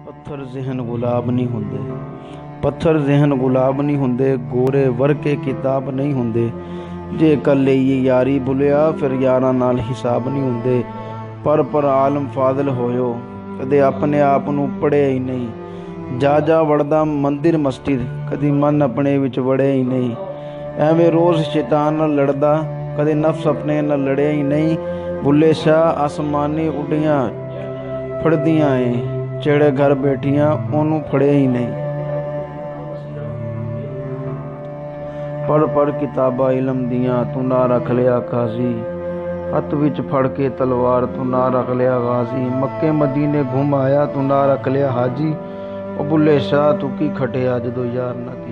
ਪੱਥਰ ਜ਼ਿਹਨ ਗੁਲਾਬ ਨਹੀਂ ਹੁੰਦੇ, ਪੱਥਰ ਜ਼ਿਹਨ ਗੁਲਾਬ ਨਹੀਂ ਹੁੰਦੇ, ਗੋਰੇ ਵਰਕੇ ਕਿਤਾਬ ਨਹੀਂ ਹੁੰਦੇ। ਜੇ ਇਕੱਲੇ ਹੀ ਯਾਰੀ ਭੁੱਲਿਆ ਫਿਰ ਯਾਰਾਂ ਨਾਲ ਹਿਸਾਬ ਨਹੀਂ ਹੁੰਦੇ। ਪਰ ਆਲਮ ਫਾਜ਼ਲ ਹੋਇਓ, ਕਦੇ ਆਪਣੇ ਆਪ ਨੂੰ ਪੜ੍ਹਿਆ ਹੀ ਨਹੀਂ। ਜਾ ਵੜਦਾ ਮੰਦਿਰ ਮਸਜਿਦ, ਕਦੀ ਮਨ ਆਪਣੇ ਵਿੱਚ ਵੜਿਆ ਹੀ ਨਹੀਂ। ਐਵੇਂ ਰੋਜ਼ ਸ਼ੈਤਾਨ ਨਾਲ ਲੜਦਾ, ਕਦੇ ਨਫਸ ਆਪਣੇ ਨਾਲ ਲੜਿਆ ਹੀ ਨਹੀਂ। ਬੁੱਲੇ ਸ਼ਾਹ ਆਸਮਾਨੀ ਉੱਡੀਆਂ ਫੜਦੀਆਂ ਏ, ਜਿਹੜੇ ਘਰ ਬੈਠੀਆਂ ਉਹਨੂੰ ਫੜਿਆ ਹੀ ਨਹੀਂ। ਪੜ੍ਹ ਕਿਤਾਬਾਂ ਇਲਮ ਦੀਆਂ, ਤੂੰ ਨਾ ਰੱਖ ਲਿਆ ਕਾਜ਼ੀ। ਹੱਥ ਵਿੱਚ ਫੜ ਕੇ ਤਲਵਾਰ, ਤੂੰ ਨਾ ਰੱਖ ਲਿਆ ਗਾਜ਼ੀ। ਮੱਕੇ ਮਦੀਨੇ ਘੁੰਮ ਆਇਆ, ਤੂੰ ਨਾ ਰੱਖ ਲਿਆ ਹਾਜੀ। ਉਹ ਬੁੱਲੇ ਸ਼ਾਹ ਤੂੰ ਕੀ ਖਟਿਆ ਜਦੋਂ ਯਾਰ ਨਾ